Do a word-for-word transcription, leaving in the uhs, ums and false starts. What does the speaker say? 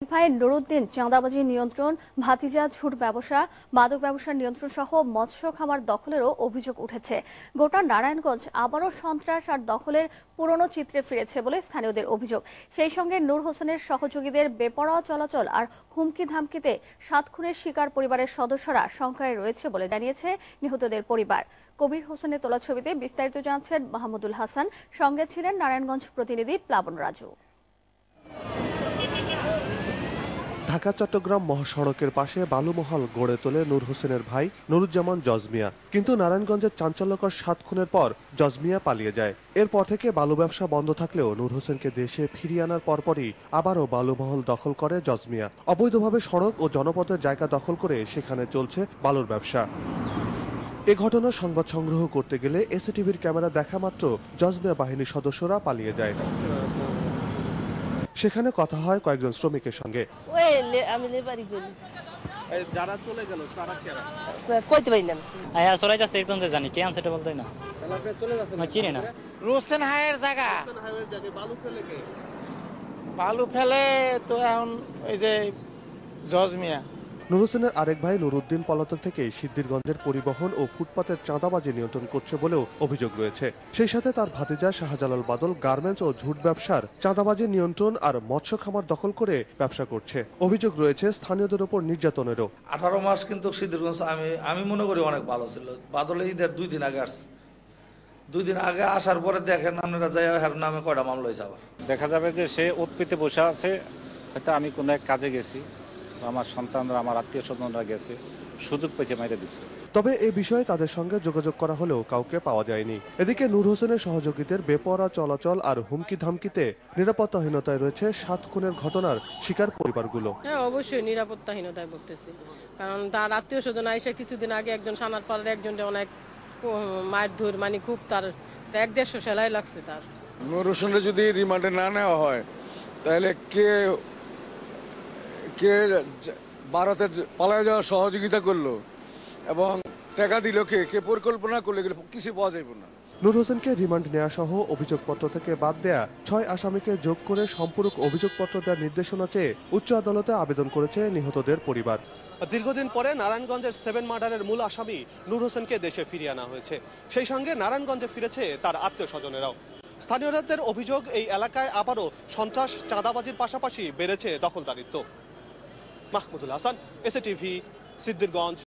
ভাই নুরুদ্দিন চাঁদাবাজি নিয়ন্ত্রণ, ভাতিজা ঝুট ব্যবসা, মাদক ব্যবসার নিয়ন্ত্রণ সহ মৎস্য খামার দখলেরও অভিযোগ উঠেছে। গোটা নারায়ণগঞ্জ আবারও সন্ত্রাস আর দখলের পুরনো চিত্রে ফিরেছে বলে স্থানীয়দের অভিযোগ। সেই সঙ্গে নূর হোসেনের সহযোগীদের বেপরোয়া চলাচল আর হুমকি ধামকিতে সাত খুনের শিকার পরিবারের সদস্যরা শঙ্কায় রয়েছে বলে জানিয়েছে নিহতদের পরিবার। কবির হোসেনের তোলা ছবিতে বিস্তারিত জানাচ্ছেন মাহমুদুল হাসান, সঙ্গে ছিলেন নারায়ণগঞ্জ প্রতিনিধি প্লাবন রাজু। ঢাকা চট্টগ্রাম মহাসড়কের পাশে বালুমহল গড়ে তোলে নূর হোসেনের ভাই নুরুজ্জামান জজমিয়া। কিন্তু নারায়ণগঞ্জের চাঞ্চল্যকর সাত খুনের পর জজমিয়া পালিয়ে যায়। এরপর থেকে বালু ব্যবসা বন্ধ থাকলেও নূর হোসেনকে দেশে ফিরিয়ে আনার পরপরই আবারও বালুমহল দখল করে জজমিয়া। অবৈধভাবে সড়ক ও জনপথের জায়গা দখল করে সেখানে চলছে বালুর ব্যবসা। এ ঘটনার সংবাদ সংগ্রহ করতে গেলে এসিটিভির ক্যামেরা দেখা মাত্র জজমিয়া বাহিনীর সদস্যরা পালিয়ে যায়। সেখানে কথা হয় কয়েকজন শ্রমিকের সঙ্গে। যারা চলে গেল তারা কেরা কইতে পারি না। আয়া চলে যাচ্ছে এরকম যে জানি কে আনছে এটা বলতে না। তাহলে আপনি চলে যাচ্ছেন না চিনি না। রোশন হাইয়ের জায়গা। রোশন হাইয়ের জায়গায় বালু ফেলে কে? বালু ফেলে তো এখন ওই যে জজমিয়া। নূর হোসেনের আরেক ভাই নুরুদ্দিন পলাতক থেকে সিদ্ধিরগঞ্জের পরিবহন ও ফুটপাতের চাঁদাবাজি নিয়ন্ত্রণ করছে বলেও অভিযোগ রয়েছে। সেই সাথে তার ভাতিজা শাহজালাল বাদল গার্মেন্টস ও ঝুট ব্যবসার চাঁদাবাজি নিয়ন্ত্রণ আর মৎস্য খামার দখল করে ব্যবসা করছে। অভিযোগ রয়েছে স্থানীয়দের উপর নির্যাতনেরও। আঠারো মাস কিন্তু সিদ্ধিরগঞ্জ আমি আমি মনে করি অনেক ভালো ছিল। বাদলে ঈদের দুই দিন আগে আসছে, দুই দিন আগে আসার পরে দেখেন আপনারা যাই হের নামে কয়টা মামলা হয়েছে। আবার দেখা যাবে যে সে উৎপীতে বসে আছে, হয়তো আমি কোনো এক কাজে গেছি, আমার সন্তানরা আমার আত্মীয় স্বজনরা গেছে, সুযোগ পেয়েছে মাইরে দিচ্ছে। তবে এ বিষয়ে তাদের সঙ্গে যোগাযোগ করা হলেও কাউকে পাওয়া যায়নি। এদিকে নূর হোসেনের সহযোগীদের বেপরোয়া চলাচল আর হুমকি ধামকিতে নিরাপত্তাহীনতায় রয়েছে সাত খুনের ঘটনার শিকার পরিবারগুলো। হ্যাঁ, অবশ্যই নিরাপত্তাহীনতায় ভুগতেছি, কারণ তার আত্মীয় স্বজন আইসা কিছুদিন আগে একজন সানার পাড়ার একজন অনেক মায়ের ধর মানে খুব তার এক দেড়শো সেলাই লাগছে। তার নূর হোসেনের যদি রিমান্ডে না নেওয়া হয় তাহলে কে কে ভারতের পালায় যাওয়ার সহযোগিতা করলো এবং টাকা দিল কে কে পরিকল্পনা করলে এগুলো কিছু পাওয়া যাবে না। নূর হোসেনকে রিমান্ড নেওয়া সহ অভিযোগপত্র থেকে বাদ দেয়া ছয় আসামিকে যোগ করে সম্পূরক অভিযোগপত্র দেওয়ার নির্দেশনা চেয়ে উচ্চ আদালতে আবেদন করেছে নিহতদের পরিবার। দীর্ঘদিন পরে নারায়ণগঞ্জের সেভেন মার্ডারের মূল আসামি নূর হোসেনকে দেশে ফিরিয়ে আনা হয়েছে। সেই সঙ্গে নারায়ণগঞ্জে ফিরেছে তার আত্মীয় স্বজনেরাও। স্থানীয়দের অভিযোগ, এই এলাকায় আবারও সন্ত্রাস, চাঁদাবাজির পাশাপাশি বেড়েছে দখলদারিত্ব। মাহমুদুল হাসান, এসএটিভি, সিদ্ধিরগঞ্জ।